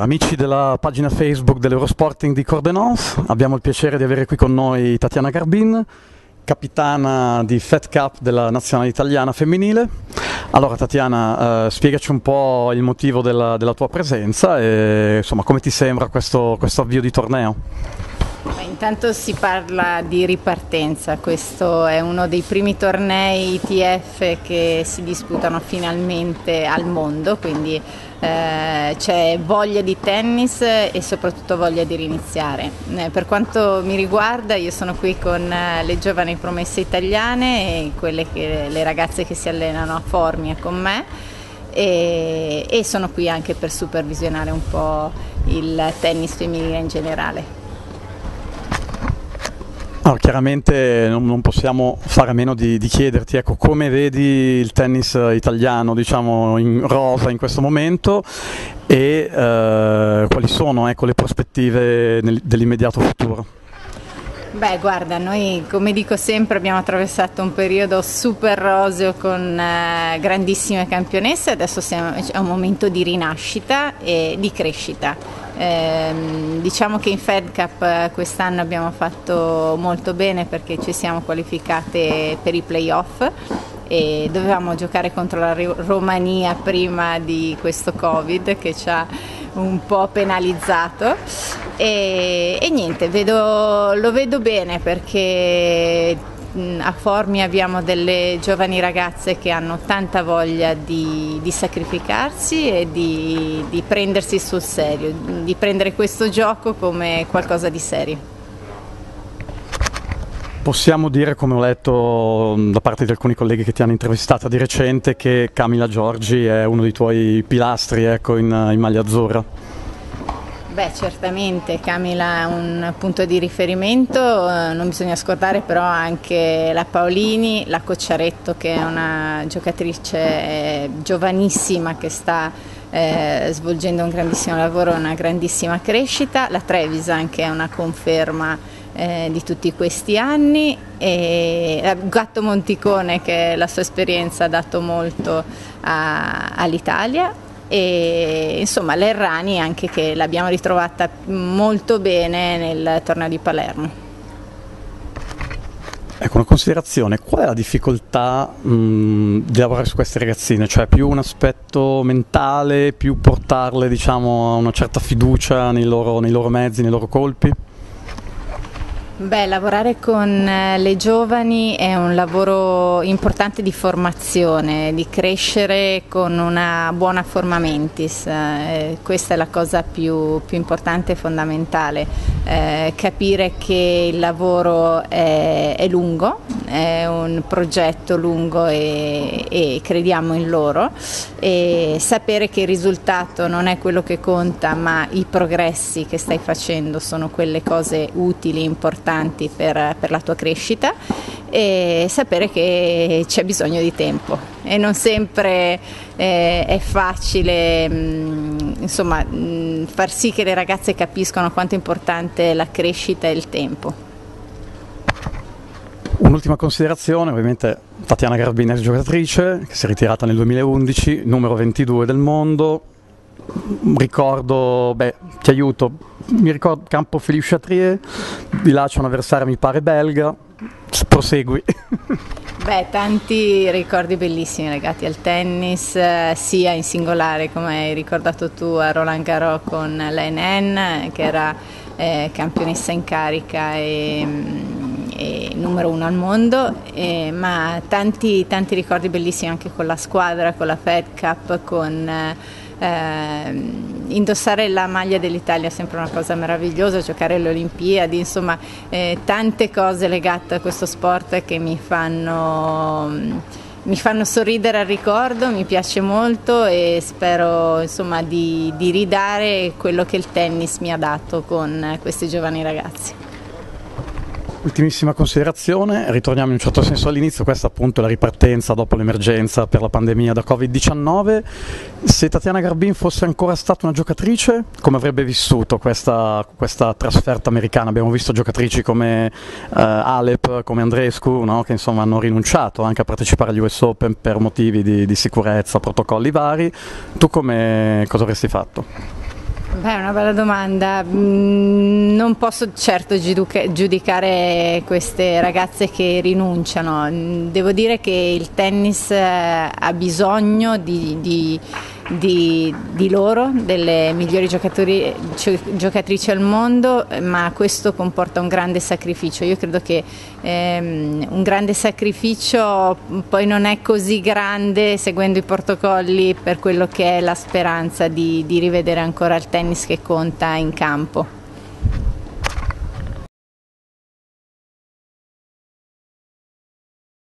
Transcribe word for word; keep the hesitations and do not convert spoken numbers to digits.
amici della pagina Facebook dell'Eurosporting di Cordenons, abbiamo il piacere di avere qui con noi Tatiana Garbin, capitana di Fed Cup della nazionale italiana femminile. Allora Tatiana, eh, spiegaci un po' il motivo della, della tua presenza e insomma come ti sembra questo, questo avvio di torneo? Beh, intanto si parla di ripartenza, questo è uno dei primi tornei I T F che si disputano finalmente al mondo, quindi eh, c'è voglia di tennis e soprattutto voglia di riniziare. Eh, per quanto mi riguarda io sono qui con eh, le giovani promesse italiane e quelle che, le ragazze che si allenano a Formia con me e, e sono qui anche per supervisionare un po' il tennis femminile in generale. Allora, chiaramente non, non possiamo fare a meno di, di chiederti, ecco, come vedi il tennis italiano, diciamo, in rosa in questo momento e eh, quali sono, ecco, le prospettive nel, dell'immediato futuro? Beh, guarda, noi come dico sempre abbiamo attraversato un periodo super roseo con eh, grandissime campionesse, adesso siamo, è un momento di rinascita e di crescita. Eh, diciamo che in Fed Cup quest'anno abbiamo fatto molto bene perché ci siamo qualificate per i playoff e dovevamo giocare contro la Romania prima di questo Covid che ci ha un po' penalizzato e, e niente, vedo, lo vedo bene perché a Formia abbiamo delle giovani ragazze che hanno tanta voglia di, di sacrificarsi e di, di prendersi sul serio, di prendere questo gioco come qualcosa di serio. Possiamo dire, come ho letto da parte di alcuni colleghi che ti hanno intervistata di recente, che Camila Giorgi è uno dei tuoi pilastri, ecco, in, in maglia azzurra? Beh, certamente Camila è un punto di riferimento, non bisogna scordare però anche la Paolini, la Cocciaretto che è una giocatrice giovanissima che sta eh, svolgendo un grandissimo lavoro, una grandissima crescita, la Trevisan che è una conferma eh, di tutti questi anni e Gatto Monticone che la sua esperienza ha dato molto all'Italia. E insomma l'Errani anche che l'abbiamo ritrovata molto bene nel torneo di Palermo. Ecco, una considerazione, qual è la difficoltà mh, di lavorare su queste ragazzine? Cioè più un aspetto mentale, più portarle, diciamo, a una certa fiducia nei loro, nei loro mezzi, nei loro colpi? Beh, lavorare con le giovani è un lavoro importante di formazione, di crescere con una buona forma mentis, eh, questa è la cosa più, più importante e fondamentale, eh, capire che il lavoro è, è lungo, è un progetto lungo e, e crediamo in loro e sapere che il risultato non è quello che conta ma i progressi che stai facendo sono quelle cose utili, importanti Per, per la tua crescita e sapere che c'è bisogno di tempo e non sempre eh, è facile mh, insomma, mh, far sì che le ragazze capiscano quanto è importante la crescita e il tempo. Un'ultima considerazione, ovviamente Tatiana Garbin è giocatrice che si è ritirata nel duemilaundici, numero ventidue del mondo. Ricordo, beh, ti aiuto, mi ricordo campo Philippe Chatrier, di là c'è un avversario mi pare belga, prosegui. Beh, tanti ricordi bellissimi legati al tennis, sia in singolare come hai ricordato tu a Roland Garros con l'A N N che era eh, campionessa in carica e, e numero uno al mondo, eh, ma tanti, tanti ricordi bellissimi anche con la squadra, con la Fed Cup, con... Eh, indossare la maglia dell'Italia è sempre una cosa meravigliosa, giocare alle Olimpiadi, insomma eh, tante cose legate a questo sport che mi fanno, mi fanno sorridere al ricordo, mi piace molto e spero insomma di, di ridare quello che il tennis mi ha dato con questi giovani ragazzi. Ultimissima considerazione, ritorniamo in un certo senso all'inizio, questa appunto è la ripartenza dopo l'emergenza per la pandemia da Covid diciannove. Se Tatiana Garbin fosse ancora stata una giocatrice, come avrebbe vissuto questa, questa trasferta americana? Abbiamo visto giocatrici come uh, Alep, come Andreescu, no? Che insomma hanno rinunciato anche a partecipare agli U S Open per motivi di, di sicurezza, protocolli vari. Tu come, cosa avresti fatto? Beh, è una bella domanda. Mm, non posso certo giudica- giudicare queste ragazze che rinunciano. Mm, Devo dire che il tennis eh, ha bisogno di, di- di- di loro, delle migliori giocatori- gio- giocatrici al mondo, ma questo comporta un grande sacrificio. Io credo che ehm, un grande sacrificio poi non è così grande, seguendo i protocolli, per quello che è la speranza di, di rivedere ancora il tennis che conta in campo.